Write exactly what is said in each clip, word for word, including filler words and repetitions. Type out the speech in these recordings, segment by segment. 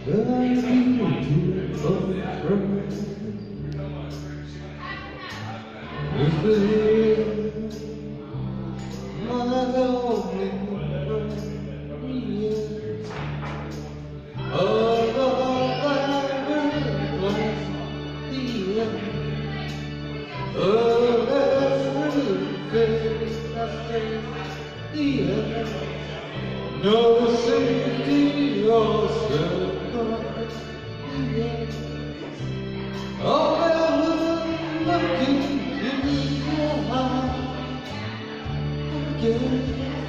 No safety or security. Oh, never looking into your eyes again.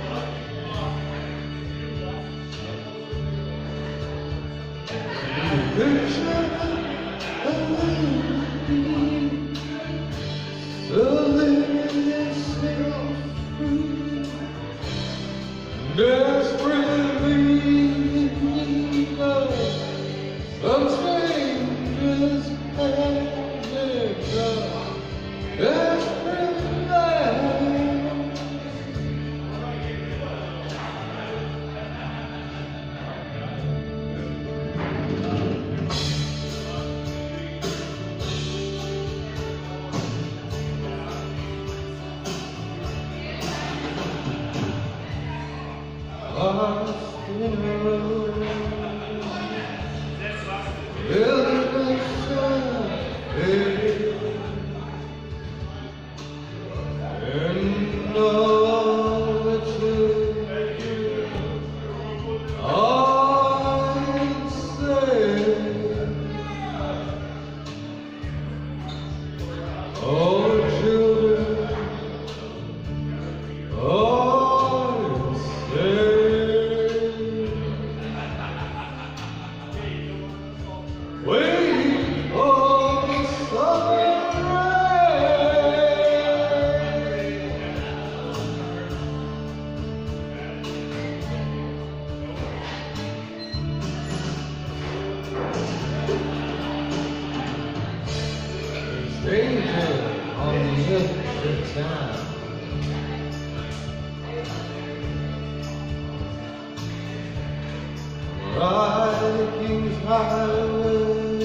Picture a lady, so living yourself free, desperately in need of some stranger's magic, desperate man. Lost in a road, building a sun, and all the children are insane. All the children are insane. Waiting for the summer rain. Stranger on the edge of town, Vikings highway,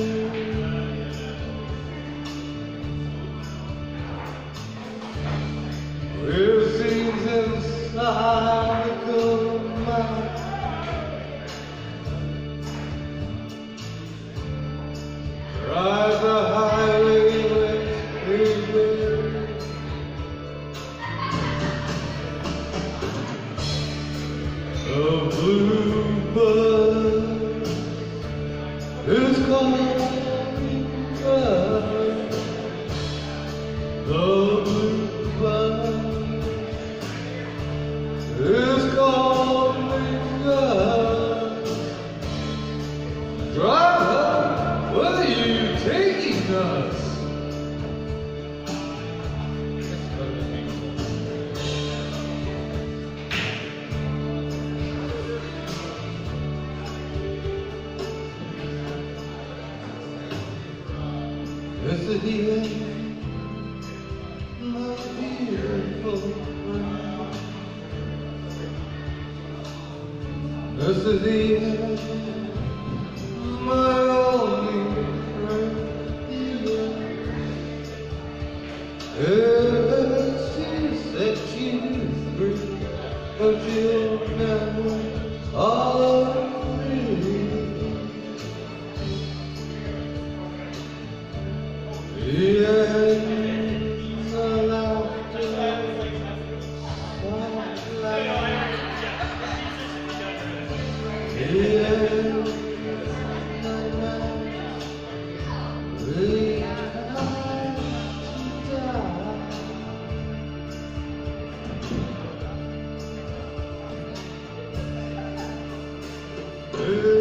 where scenes inside the cold mouth, drive the highway west freeway. The bluebird is calling us. The bluebird is calling us. Driver, where are you taking us? This is the end, my beautiful friend. This is the end, my only friend. Yes, she said she's free, but you'll never all of me. Yeah, the laughter, soft light. Yeah, the night, we have to die.